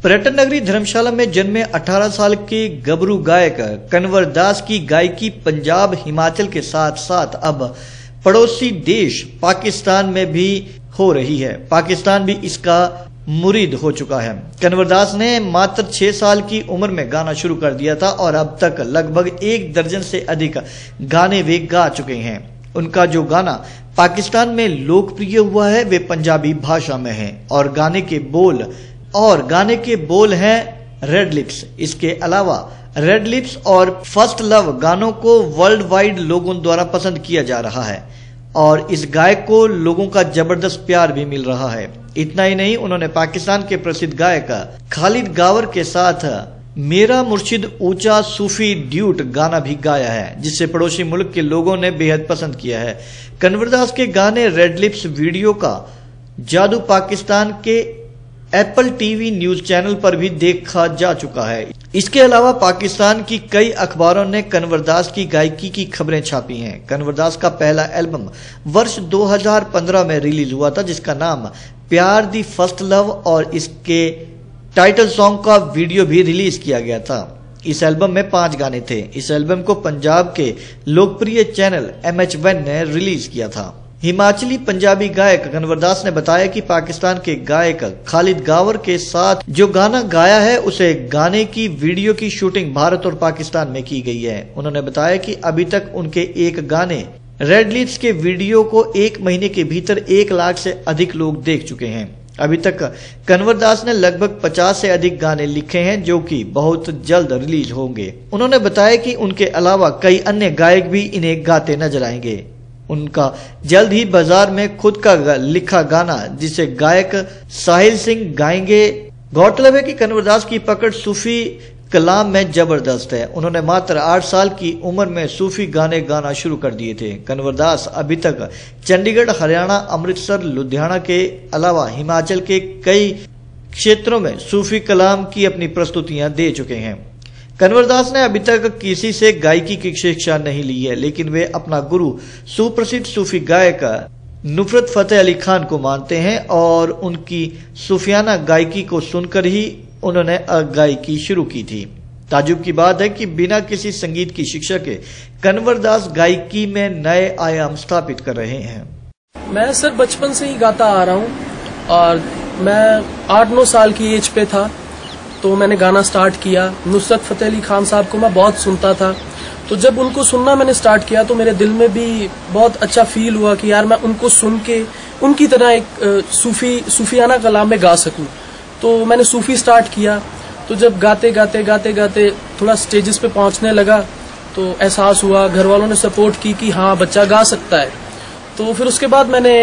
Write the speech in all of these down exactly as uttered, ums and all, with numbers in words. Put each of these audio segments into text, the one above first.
पर्यटन नगरी धर्मशाला में जन्मे अठारह साल के गबरू गायक कन्वर दास की गायकी पंजाब हिमाचल के साथ साथ अब पड़ोसी देश पाकिस्तान में भी हो रही है। पाकिस्तान भी इसका मुरीद हो चुका है। कन्वर दास ने मात्र छह साल की उम्र में गाना शुरू कर दिया था और अब तक लगभग एक दर्जन से अधिक गाने वे गा चुके हैं। उनका जो गाना पाकिस्तान में लोकप्रिय हुआ है वे पंजाबी भाषा में है और गाने के बोल और गाने के बोल हैं रेड लिप्स। इसके अलावा रेड लिप्स और फर्स्ट लव गानों को वर्ल्ड वाइड लोगों द्वारा पसंद किया जा रहा है और इस गायक को लोगों का जबरदस्त प्यार भी मिल रहा है। इतना ही नहीं, उन्होंने पाकिस्तान के प्रसिद्ध गायक खालिद गावर के साथ मेरा मुर्शिद ऊंचा सूफी ड्यूट गाना भी गाया है, जिसे पड़ोसी मुल्क के लोगों ने बेहद पसंद किया है। कन्वर दास के गाने रेड लिप्स वीडियो का जादू पाकिस्तान के एप्पल टीवी न्यूज चैनल पर भी देखा जा चुका है। इसके अलावा पाकिस्तान की कई अखबारों ने कन्वर दास की गायकी की खबरें छापी हैं। कन्वर दास का पहला एल्बम वर्ष दो हज़ार पंद्रह में रिलीज हुआ था, जिसका नाम प्यार दी फर्स्ट लव और इसके टाइटल सॉन्ग का वीडियो भी रिलीज किया गया था। इस एल्बम में पांच गाने थे। इस एल्बम को पंजाब के लोकप्रिय चैनल एम एच वन ने रिलीज किया था। हिमाचली पंजाबी गायक कन्वर दास ने बताया कि पाकिस्तान के गायक खालिद गावर के साथ जो गाना गाया है उसे गाने की वीडियो की शूटिंग भारत और पाकिस्तान में की गई है। उन्होंने बताया कि अभी तक उनके एक गाने रेड लिप्स के वीडियो को एक महीने के भीतर एक लाख से अधिक लोग देख चुके हैं। अभी तक कन्वर दास ने लगभग पचास से अधिक गाने लिखे हैं जो कि बहुत जल्द रिलीज होंगे। उन्होंने बताया कि उनके अलावा कई अन्य गायक भी इन्हें गाते नजर आएंगे। उनका जल्द ही बाजार में खुद का लिखा गाना जिसे गायक साहिल सिंह गाएंगे। गौरतलब है कि कन्वर दास की पकड़ सूफी कलाम में जबरदस्त है। उन्होंने मात्र आठ साल की उम्र में सूफी गाने गाना शुरू कर दिए थे। कन्वर दास अभी तक चंडीगढ़, हरियाणा, अमृतसर, लुधियाना के अलावा हिमाचल के कई क्षेत्रों में सूफी कलाम की अपनी प्रस्तुतियां दे चुके हैं। कन्वर दास ने अभी तक किसी से गायकी की शिक्षा नहीं ली है, लेकिन वे अपना गुरु सुप्रसिद्ध सूफी गायक नुसरत फतेह अली खान को मानते हैं और उनकी सूफियाना गायकी को सुनकर ही उन्होंने गायकी शुरू की थी। ताजुब की बात है कि बिना किसी संगीत की शिक्षा के कन्वर दास गायकी में नए आयाम स्थापित कर रहे हैं। मैं सर बचपन से ही गाता आ रहा हूँ और मैं आठ नौ साल की एज पे था तो मैंने गाना स्टार्ट किया। नुसरत फतेह अली खान साहब को मैं बहुत सुनता था, तो जब उनको सुनना मैंने स्टार्ट किया तो मेरे दिल में भी बहुत अच्छा फील हुआ कि यार मैं उनको सुन के उनकी तरह एक सूफी सूफियाना कलाम में गा सकूं। तो मैंने सूफी स्टार्ट किया। तो जब गाते गाते गाते गाते थोड़ा स्टेजेस पे पहुंचने लगा तो एहसास हुआ, घर वालों ने सपोर्ट की कि हाँ बच्चा गा सकता है। तो फिर उसके बाद मैंने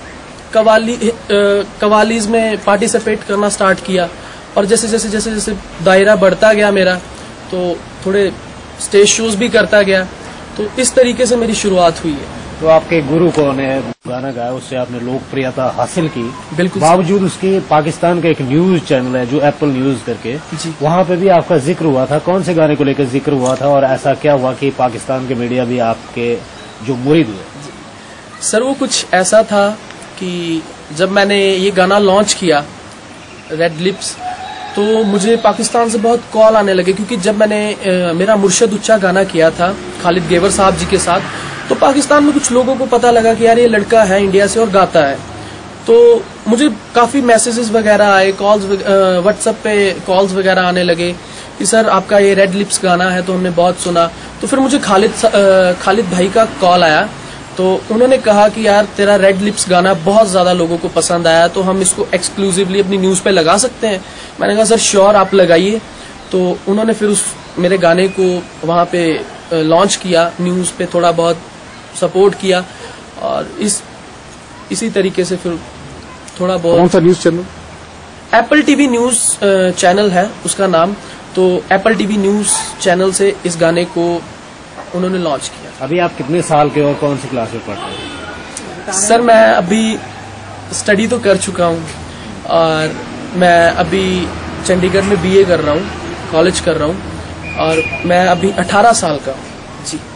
कवाली कवालीज में पार्टिसिपेट करना स्टार्ट किया और जैसे जैसे जैसे जैसे दायरा बढ़ता गया मेरा तो थोड़े स्टेज शोज भी करता गया। तो इस तरीके से मेरी शुरुआत हुई है। तो आपके गुरु को ने गाना गाया, उससे आपने लोकप्रियता हासिल की। बिल्कुल। बावजूद उसके पाकिस्तान का एक न्यूज चैनल है जो एप्पल न्यूज करके, वहाँ पे भी आपका जिक्र हुआ था। कौन से गाने को लेकर जिक्र हुआ था और ऐसा क्या हुआ कि पाकिस्तान के मीडिया भी आपके जो मुरीद हुए? सर वो कुछ ऐसा था कि जब मैंने ये गाना लॉन्च किया रेड लिप्स तो मुझे पाकिस्तान से बहुत कॉल आने लगे, क्योंकि जब मैंने ए, मेरा मुर्शिद ऊंचा गाना किया था खालिद गेवर साहब जी के साथ तो पाकिस्तान में कुछ लोगों को पता लगा कि यार ये लड़का है इंडिया से और गाता है। तो मुझे काफी मैसेजेस वगैरह आए, कॉल्स व्हाट्सएप पे कॉल्स वगैरह आने लगे कि सर आपका ये रेड लिप्स गाना है तो हमने बहुत सुना। तो फिर मुझे खालिद खालिद भाई का कॉल आया तो उन्होंने कहा कि यार तेरा रेड लिप्स गाना बहुत ज्यादा लोगों को पसंद आया तो हम इसको एक्सक्लूसिवली अपनी न्यूज पे लगा सकते हैं। मैंने कहा सर श्योर आप लगाइए। तो उन्होंने फिर उस मेरे गाने को वहां पे लॉन्च किया, न्यूज पे थोड़ा बहुत सपोर्ट किया और इस इसी तरीके से फिर थोड़ा बहुत। कौन सा news channel? Apple TV news channel है उसका नाम। तो एप्पल टीवी न्यूज चैनल से इस गाने को उन्होंने लॉन्च किया। अभी आप कितने साल के और कौन सी क्लास में पढ़ते हैं? सर मैं अभी स्टडी तो कर चुका हूँ और मैं अभी चंडीगढ़ में बीए कर रहा हूँ, कॉलेज कर रहा हूँ और मैं अभी अठारह साल का हूँ जी।